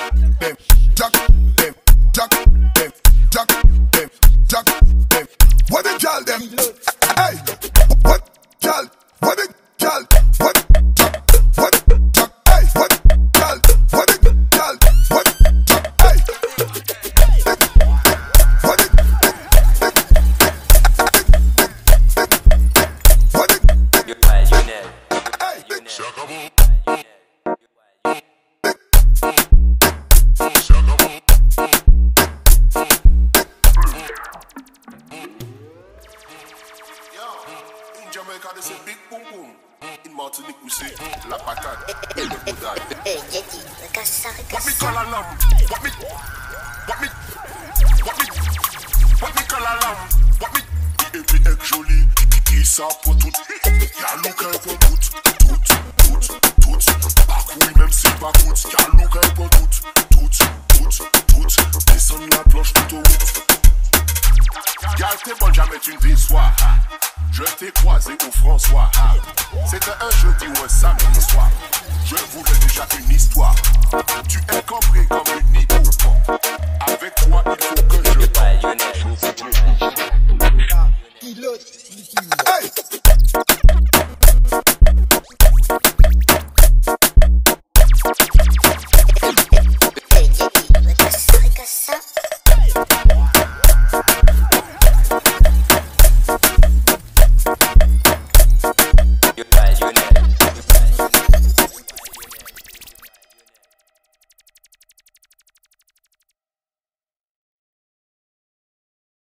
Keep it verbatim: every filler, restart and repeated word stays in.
them, jack them, jack them, jack them, jack them. What the gal them? Hey, what gal? What the gal? What jack? What jack? Hey, what gal? What the gal? What jack? Hey, what the what the LIO'NEL. hey, LIO'NEL. Jamaica, they say big boom boom. In Martinique, we say la patate et le boudin. Hey, Jay T, regarde ça, regarde What me ça. call a lamb? What me? What me? What me? What me call a lamb? What me? Et puis egg joli, qui ça pour tout. Y'a l'ouquin pour tout, tout, tout, tout. Pas couille même si pas coûte. Y'a l'ouquin pour tout, tout, tout, tout. Descends la planche tout au route. Y'a t'es bon, jamais tu ne déçois. Je t'ai croisé au François. C'était un jeudi ou un samedi soir. Je voulais déjà une histoire. Tu es comme